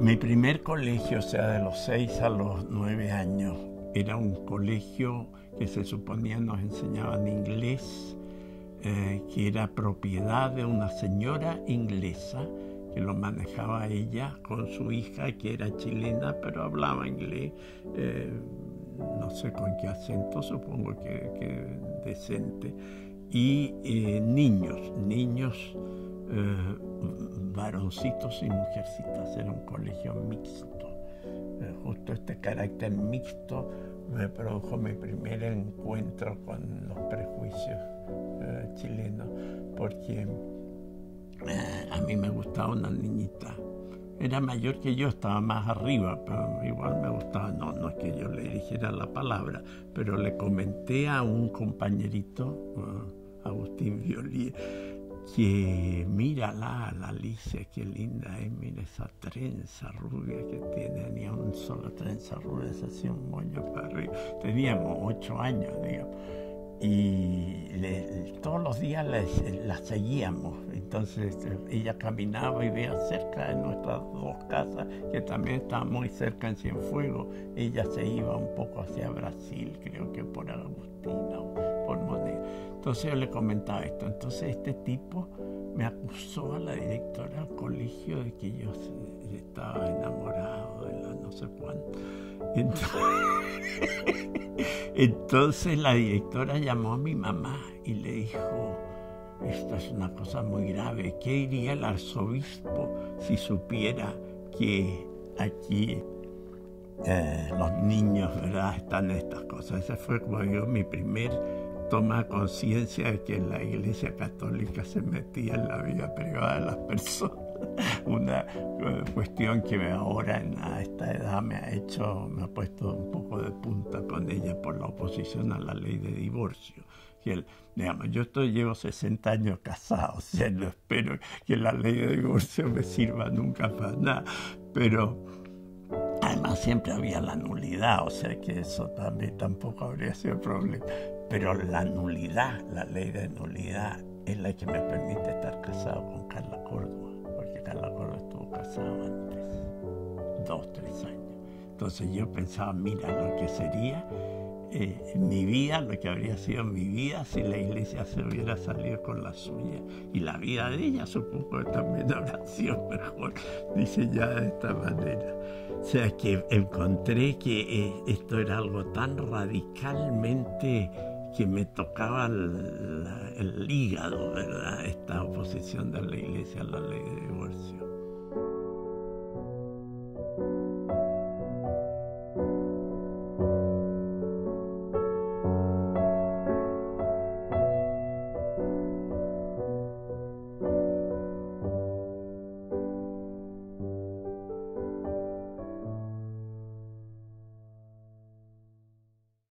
Mi primer colegio, o sea, de los 6 a los 9 años, era un colegio que se suponía nos enseñaban inglés, que era propiedad de una señora inglesa que lo manejaba ella con su hija, que era chilena, pero hablaba inglés, no sé con qué acento, supongo que decente. Y niños, varoncitos y mujercitas, era un colegio mixto. Justo este carácter mixto me produjo mi primer encuentro con los prejuicios chilenos, porque a mí me gustaba una niñita. Era mayor que yo, estaba más arriba, pero igual me gustaba. No es que yo le dirigiera la palabra, pero le comenté a un compañerito, Agustín Violi, que mírala, la Alicia, qué linda es, mira esa trenza rubia que tiene, ni una sola trenza rubia, se hacía un moño para arriba. Teníamos 8 años, digamos, y todos los días la seguíamos. Entonces ella caminaba y veía cerca de nuestras 2 casas, que también estaban muy cerca en Cienfuegos. Ella se iba un poco hacia Brasil, creo que por Agustina o por Moneda. Entonces yo le comentaba esto. Entonces este tipo me acusó a la directora del colegio de que yo estaba enamorado de la no sé cuánto. Entonces la directora llamó a mi mamá y le dijo: esto es una cosa muy grave. ¿Qué diría el arzobispo si supiera que aquí los niños, ¿verdad?, están en estas cosas? Ese fue, como digo, mi primer toma conciencia de que la Iglesia Católica se metía en la vida privada de las personas. Una cuestión que ahora a esta edad me ha puesto un poco de punta con ella por la oposición a la ley de divorcio. Digamos, llevo 60 años casado, o sea, no espero que la ley de divorcio me sirva nunca para nada, pero además siempre había la nulidad, o sea que eso también tampoco habría sido problema. Pero la nulidad, la ley de nulidad, es la que me permite estar casado con Carla Córdoba, porque Carla Córdoba estuvo casado antes, 2, 3 años. Entonces yo pensaba, mira lo que sería mi vida, lo que habría sido mi vida si la Iglesia se hubiera salido con la suya. Y la vida de ella supongo que también habrá sido mejor diseñada de esta manera. O sea que encontré que esto era algo tan radicalmente que me tocaba el hígado, ¿verdad?, esta oposición de la Iglesia a la ley de divorcio.